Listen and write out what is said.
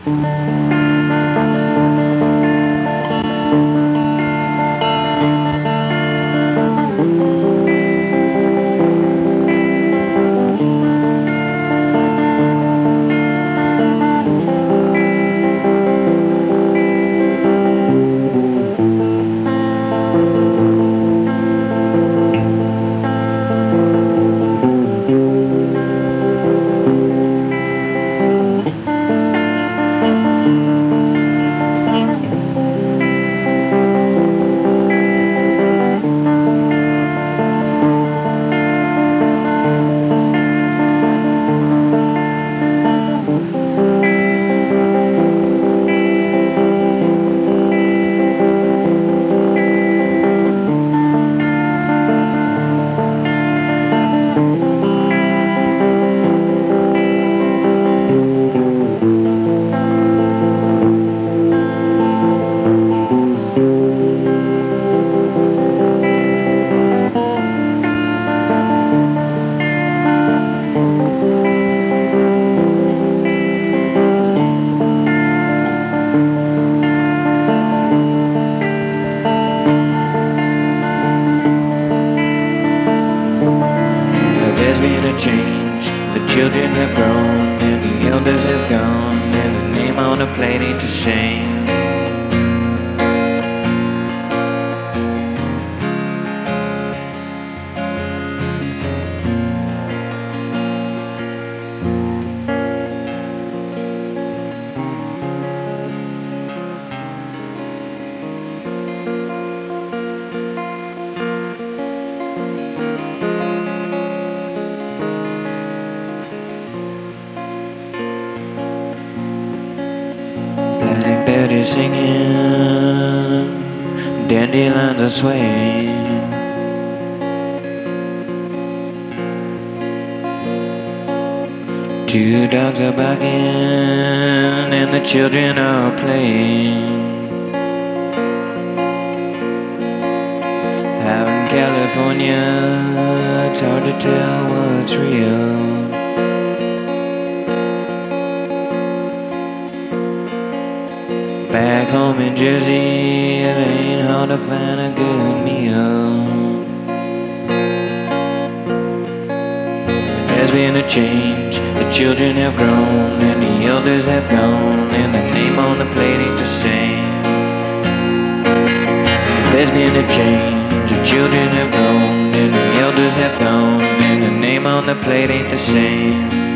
Change. The children have grown and the elders have gone, and the name on the plate ain't the same. Blackbird is singing, dandelions are swaying. Two dogs are barking and the children are playing. Out in California, it's hard to tell what's real. Back home in Jersey, it ain't hard to find a good meal. There's been a change, the children have grown and the elders have gone, and the name on the plate ain't the same. There's been a change, the children have grown and the elders have gone, and the name on the plate ain't the same.